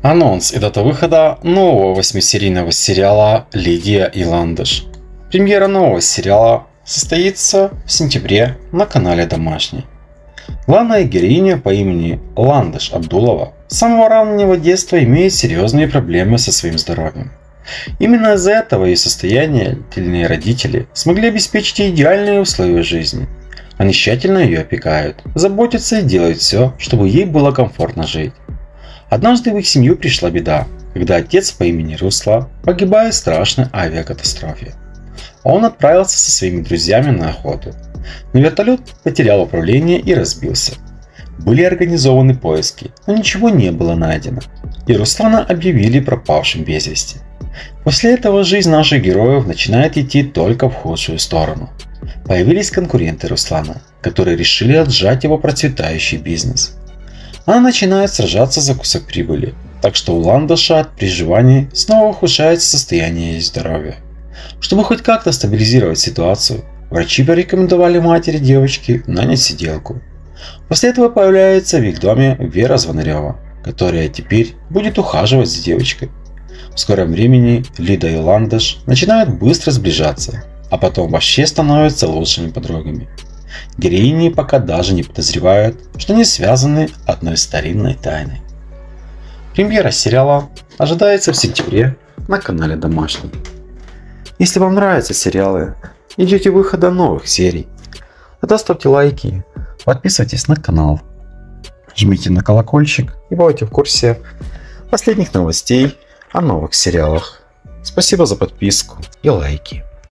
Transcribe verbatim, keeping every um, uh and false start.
Анонс и дата выхода нового восьмисерийного сериала «Лидия и Ландыш». Премьера нового сериала состоится в сентябре на канале Домашний. Главная героиня по имени Ландыш Абдулова с самого раннего детства имеет серьезные проблемы со своим здоровьем. Именно из-за этого ее состоятельные родители смогли обеспечить ей идеальные условия жизни. Они тщательно ее опекают, заботятся и делают все, чтобы ей было комфортно жить. Однажды в их семью пришла беда, когда отец по имени Руслан погибает в страшной авиакатастрофе. Он отправился со своими друзьями на охоту, но вертолет потерял управление и разбился. Были организованы поиски, но ничего не было найдено, и Руслана объявили пропавшим без вести. После этого жизнь наших героев начинает идти только в худшую сторону. Появились конкуренты Руслана, которые решили отжать его процветающий бизнес. Она начинает сражаться за кусок прибыли, так что у Ландыша от переживаний снова ухудшается состояние ее здоровья. Чтобы хоть как-то стабилизировать ситуацию, врачи порекомендовали матери девочки нанять сиделку. После этого появляется в их доме Вера Звонарева, которая теперь будет ухаживать за девочкой. В скором времени Лида и Ландыш начинают быстро сближаться, а потом вообще становятся лучшими подругами. Героини пока даже не подозревают, что они связаны одной старинной тайной. Премьера сериала ожидается в сентябре на канале Домашний. Если вам нравятся сериалы и ждете выхода новых серий, тогда ставьте лайки, подписывайтесь на канал, жмите на колокольчик и будьте в курсе последних новостей о новых сериалах. Спасибо за подписку и лайки.